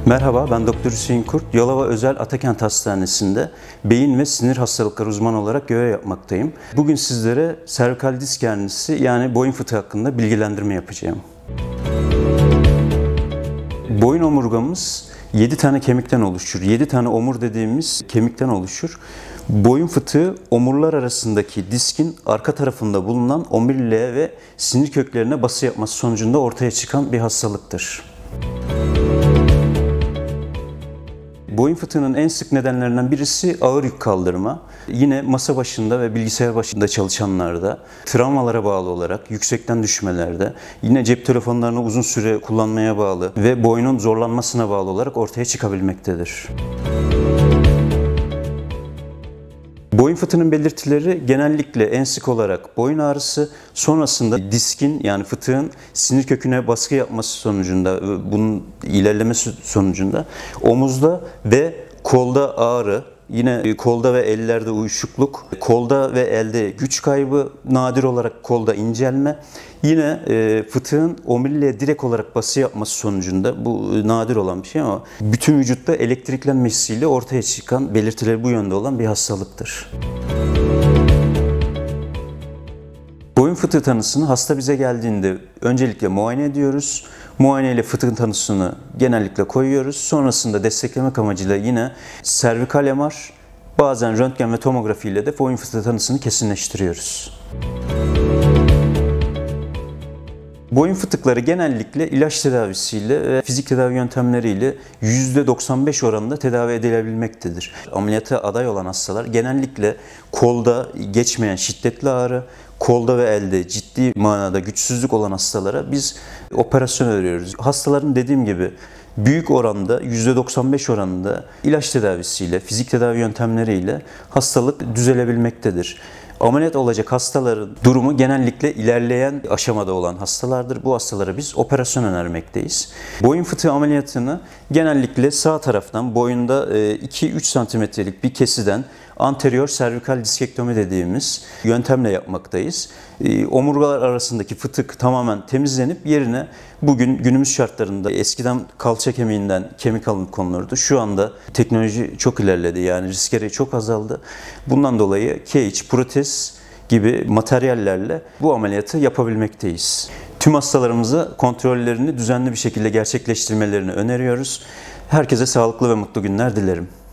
Merhaba, ben Doktor Hüseyin Kurt. Yalova Özel Atakent Hastanesi'nde beyin ve sinir hastalıkları uzmanı olarak görev yapmaktayım. Bugün sizlere servikal disk hernisi yani boyun fıtığı hakkında bilgilendirme yapacağım. Boyun omurgamız 7 tane kemikten oluşur. 7 tane omur dediğimiz kemikten oluşur. Boyun fıtığı omurlar arasındaki diskin arka tarafında bulunan omuriliğe ve sinir köklerine bası yapması sonucunda ortaya çıkan bir hastalıktır. Boyun fıtığının en sık nedenlerinden birisi ağır yük kaldırma. Yine masa başında ve bilgisayar başında çalışanlarda, travmalara bağlı olarak, yüksekten düşmelerde, yine cep telefonlarını uzun süre kullanmaya bağlı ve boynun zorlanmasına bağlı olarak ortaya çıkabilmektedir. Boyun fıtığının belirtileri genellikle en sık olarak boyun ağrısı, sonrasında diskin yani fıtığın sinir köküne baskı yapması sonucunda, bunun ilerlemesi sonucunda omuzda ve kolda ağrı, yine kolda ve ellerde uyuşukluk, kolda ve elde güç kaybı, nadir olarak kolda incelme, yine fıtığın omuriliğe direkt olarak bası yapması sonucunda, bu nadir olan bir şey ama bütün vücutta elektriklenmesiyle ortaya çıkan, belirtileri bu yönde olan bir hastalıktır. Boyun fıtığı tanısını hasta bize geldiğinde öncelikle muayene ediyoruz. Muayene ile fıtığın tanısını genellikle koyuyoruz. Sonrasında desteklemek amacıyla yine servikal MR, bazen röntgen ve tomografi ile de boyun fıtığı tanısını kesinleştiriyoruz. Boyun fıtıkları genellikle ilaç tedavisiyle ve fizik tedavi yöntemleriyle %95 oranında tedavi edilebilmektedir. Ameliyata aday olan hastalar genellikle kolda geçmeyen şiddetli ağrı, kolda ve elde ciddi manada güçsüzlük olan hastalara biz operasyon öneriyoruz. Hastaların dediğim gibi büyük oranda %95 oranında ilaç tedavisiyle, fizik tedavi yöntemleriyle hastalık düzelebilmektedir. Ameliyat olacak hastaların durumu genellikle ilerleyen aşamada olan hastalardır. Bu hastalara biz operasyon önermekteyiz. Boyun fıtığı ameliyatını genellikle sağ taraftan boyunda 2-3 santimetrelik bir kesiden anterior servikal diskektomi dediğimiz yöntemle yapmaktayız. Omurgalar arasındaki fıtık tamamen temizlenip yerine bugün günümüz şartlarında eskiden kalça kemiğinden kemik alınıp konulurdu. Şu anda teknoloji çok ilerledi, yani risk gereği çok azaldı. Bundan dolayı cage, protez gibi materyallerle bu ameliyatı yapabilmekteyiz. Tüm hastalarımıza kontrollerini düzenli bir şekilde gerçekleştirmelerini öneriyoruz. Herkese sağlıklı ve mutlu günler dilerim.